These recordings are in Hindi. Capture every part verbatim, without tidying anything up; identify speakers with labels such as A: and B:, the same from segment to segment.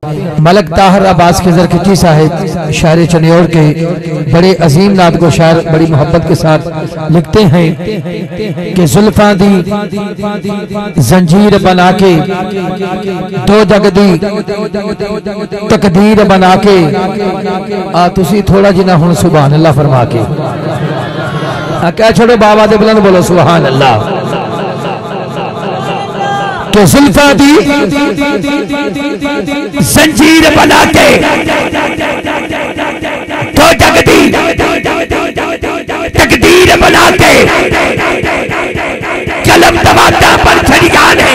A: मलक ताहर अब्बास खिजर खिची साहिब शायर चनियोर के बड़े अजीम नात को शायर बड़ी मोहब्बत के साथ लिखते हैं कि जुल्फा दी जंजीर बना के दो जग दी तकदीर बना के आ तुसी थोड़ा जिना हुन सुभान अल्लाह फरमा के आ क्या छोड़ो बाबा दे बुलंद बोलो सुभान अल्लाह। तो जुल्फा दी जंजीर बना के तो जग दी तकदीर बना के कलम दबाता पर छड़िया ने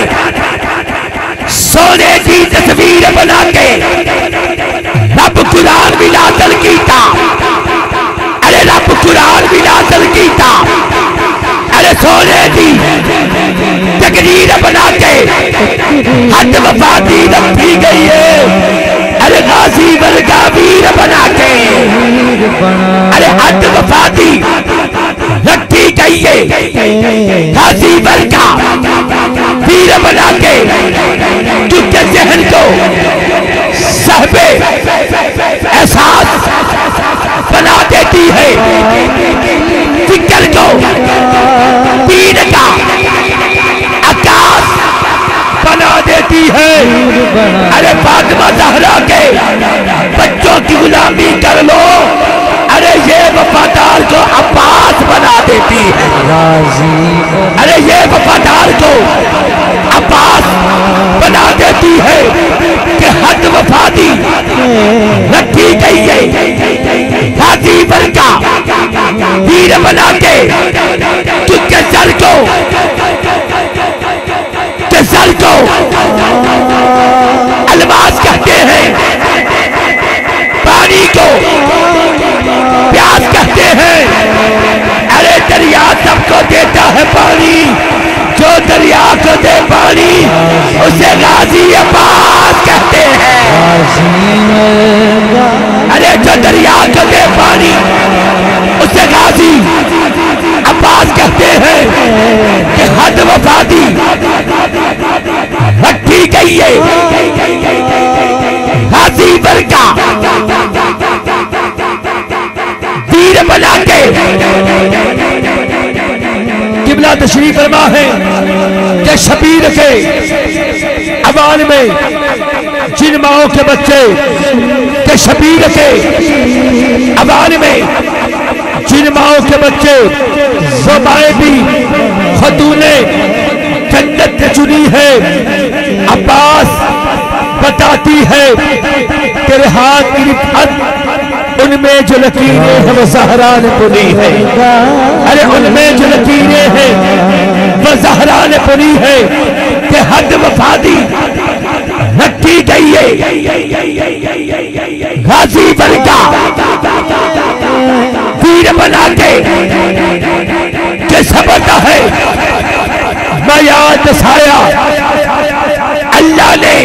A: सोने की तस्वीर बना के रब कुरान भी नाज़िल कीता। अरे रब कुरान भी नाज़िल कीता। अरे सोने की तकदीर बना के हद वफा दी रखी गई है। अरे गाजी वर्गा वीर बना के अरे हद वफा दी रखी गई है। गाजी वर्गा वीर बना के तुझे जहन को सहबे एहसास बना देती है। फिक्र को दीन का आकाश बना देती है। अरे फातिमा ज़हरा के बच्चों की गुलामी कर लो। अरे ये वफादार को अब्बास बना देती है। अरे ये वफादार को अब्बास बना देती है कि हद वफा दी रखी गई है। हाथी वर्गा वीर बना के तुझके सर को के सर को अलमास कहते हैं। पानी को प्यास कहते हैं। अरे दरिया सबको देता है पानी। जो दरिया को दे पानी उसे गाजी अब्बास कहते हैं। अरे जो दरिया को दे पानी उसे गाजी अब्बास कहते हैं कि हद वफा दी रखी गई है। गाजी वर्गा वीर बना के किबला तशरीफ फरमा है कि शबीर के अवान में जिन माओं के बच्चे के शबीर के अवान में जिन माओं के बच्चे वो माएँ भी खतूने जन्नत ने चुनी है। अब्बास बताती है तेरे हाथ की रिफत उनमें जो लकीरें हैं वो ज़हरा ने बुनी है। अरे उनमें जो लकीरें हैं वो ज़हरा ने बुनी है कि हद वफा दी रखी गई है। गाजी वर्गा वीर बना के समझता है मैं याद दसाया अल्लाह ने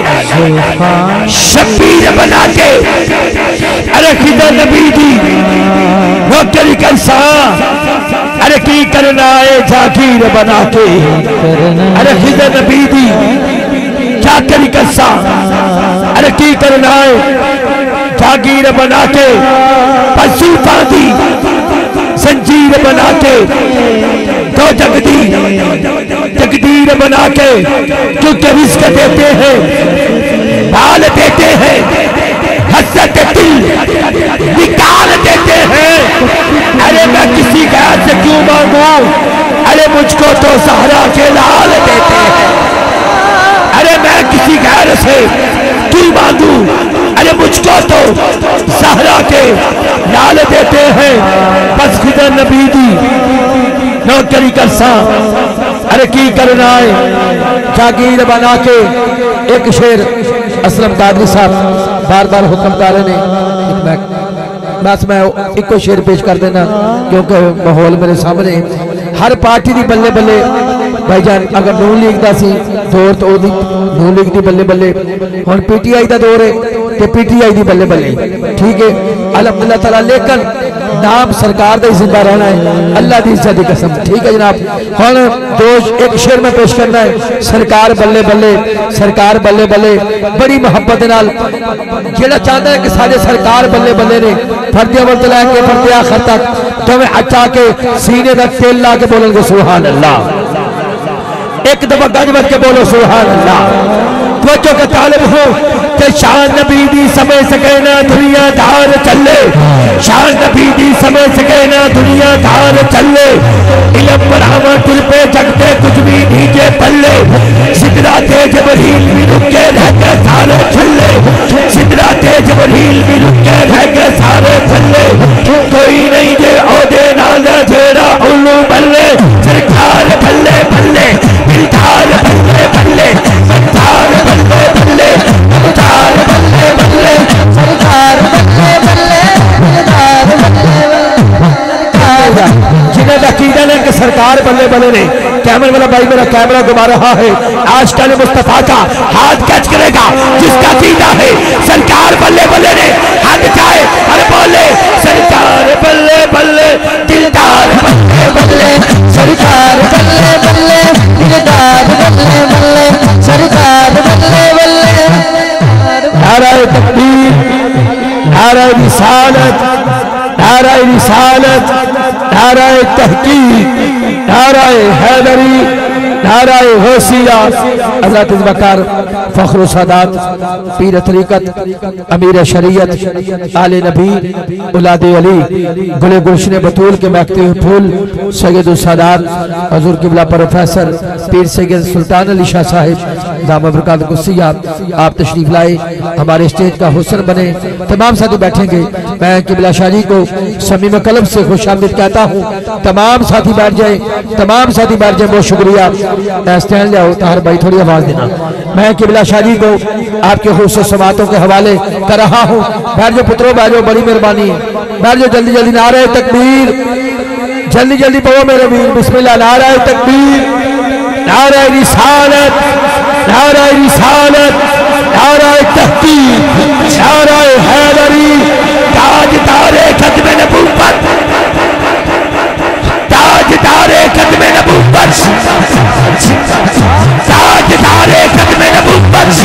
A: शबीर बना के। अरे खिदर नबी दी नौकरी कर सा अरे की करना है जागीर बना के। अरे खिदर नबी दी जाकरी कर सा अरे की करना है जागीर बना के। पशु पादी संजीर बना के तो जगदी तकदीर बना के क्योंकि रिस्क देते हैं बाल देते हैं हसरत दिल निकाल देते हैं। अरे मैं किसी गैर से क्यों मांगू। अरे मुझको तो सहारा के लाल देते हैं। अरे मैं किसी गैर से क्यों मांगू। अरे मुझको तो सहरा के लाल देते हैं। बस खिदर नबी दी नौकरी कर सा अरे की करना है जागीर बना के। एक शेर असलम कादरी साहब बार बार हुक्म तारे ने बस मैं इको शेर पेश कर देना क्योंकि माहौल मेरे सामने। हर पार्टी की बल्ले बल्ले भाईजान अगर नून लीग का सी दौर तो नून लीग की बल्ले बल्ले हुण पीटीआई का दौर है। ते पीटीआई दी बल्ले बल्ले, ठीक है अल्हम्दुलिल्लाह ताला, लेकिन नाम सरकार का ही जिंदा रहना है, अल्लाह की इज्जत की कसम, ठीक है जनाब। हुण दो एक शेर में पेश करना है, सरकार बल्ले बल्ले, सरकार बल्ले बल्ले, बड़ी मुहब्बत नाल जेड़ा चाहता है कि सारे सरकार बल्ले बल्ले ने फर्दे अव्वल तो लैके फर्दे आखिर तक तुम्हें अच्छा के सीने तक तेल ला के बोलेंगे सुभान अल्लाह, एक दफा गज बज के बोलो सुभान अल्लाह। तवज्जो के तालिब हो कि शान नबी दी समझ सके ना दुनिया धार चले, शान नबी दी समझ सके ना दुनिया धार चले, इल्म बढ़ावा दिल पे जगते कुछ भी नीचे पल्ले, सिदरा ते जबरील भी रुके रह के सारे छल्ले, सिदरा ते जबरील भी रुके रह के सारे छल्ले, कोई नहीं जे औदे नाल जेड़ा उल्लू बल्ले, सरकार बल्ले बल्ले, दिलदार बल्ले बल्ले, सरकार बल्ले बल्ले, सरकार बल्ले बल्ले, सरकार बल्ले बल्ले, दिलदार बल्ले बल्ले। जिन्हें अकीदा ने कि सरकार बल्ले बल्ले ने, कैमरे वाला भाई मेरा कैमरा घुमा रहा है, आशिकाने मुस्तफा का हाथ कैच करेगा जिसका अकीदा है सरकार बल्ले बल्ले ने, हाथ जाए और बोले सरकार बल्ले बल्ले, दिलदार बल्ले बल्ले, सरकार बल्ले बल्ले, दिलदार बल्ले बल्ले, सरकार बल्ले बल्ले। नाराए तकबीर, नाराए रिसालत, नाराए रिसालत, नाराए तहकीक, नाराए हैदरी, नाराए गौसिया, हज़रत वकार फख्र सादात पीर तरीकत अमीर शरीयत आले नबी औलादे अली गुले गुलशन बतूल के महकते हुए फूल सैयद सादात हजूर किबला प्रोफेसर पीर सैयद सुल्तान अली शाह साहिब दाम बरकात कुसिया, आप तशरीफ लाए, हमारे स्टेज का हुस्न बने, तमाम साथी बैठेंगे। मैं किबला शाह जी को समीम कलब से खुशामदीद कहता हूँ, तमाम साथी बैठ जाए, तमाम साथी बैठ जाए, बहुत शुक्रिया। स्टैंड जाओ ताहर भाई, थोड़ी आवाज देना। मैं किबला शाह जी को आपके खुसूस समातों के हवाले कर रहा हूँ, बैठ जाओ पुत्रों, बैठ जाओ, बड़ी मेहरबानी, बैठ जाओ जल्दी जल्दी। नारे तकबीर, जल्दी जल्दी पढ़ो मेरे वीर, बिस्मिल्लाह। नारे तकबीर, नारे रिसालत, नारे रिसालत, नारे तहकीक, नारे हैदरी, ताजदारे खत्म नबूवत, ताजदारे खत्म नबूवत, ताजदारे खत्म नबूवत,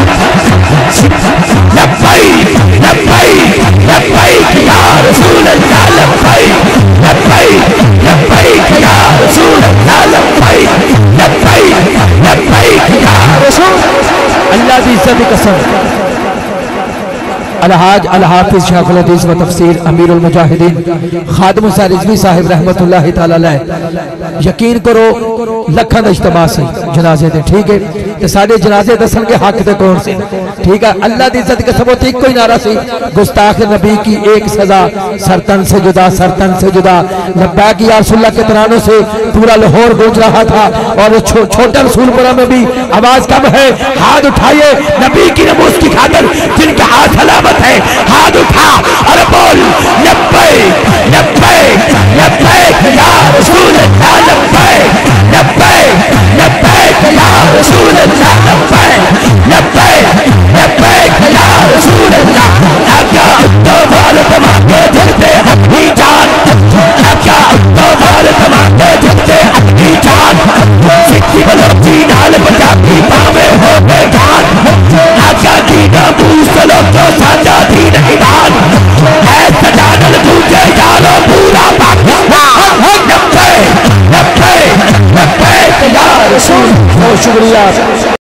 A: लब्बैक लब्बैक लब्बैक या रसूल अल्लाह, लब्बैक लब्बैक लब्बैक या रसूल अल्लाह, लब्बैक लब्बैक लब्बैक या रसूल अल्लाह की इज्जत की कसम। अलहाज अल हाफिज शेखुल हदीस व तफसीर अमीरुल मुजाहिदीन खादिम हुसैन रिजवी साहिब रहमतुल्लाहि तआला अलैह, यकीन करो लखां दा इज्तिमा से जनाजे दे, ठीक है ते साडे जनाजे दसन के हक ते कौन से, ठीक है अल्लाह दी इज्जत के सबूत एक कोई नारा सी, गुस्ताख नबी की एक सजा, सरतन से जुदा, सरतन से जुदा, लब्बैक या रसूलल्लाह के तरानों से पूरा लाहौर गूंज रहा था। और छो, छोटा रसूलपुरा में भी आवाज कम है, हाथ उठाइए नबी की नमूज की खातिर, जिनका हाथ सलामत है, हाथ उठा और बोल लब्बैक लब्बैक लब्बैक या रसूल अल्लाह, लब्बैक लब्बैक लब्बैक या रसूल अल्लाह, लब्बैक लब्बैक लब्बैक या रसूल अल्लाह। क्या तो भारत मांगे धरते अपनी जान, क्या तो भारत मांगे धरते अपनी जान, सिक्की बलोची नाल पंजाबी पावे हो गए जान, आका की नबूज चलो तो साजा दीन ईमान, ऐसा जानल तुझे जानो पूरा पाकिस्तान, लब्बैक लब्बैक लब्बैक या रसूल। बहुत शुक्रिया।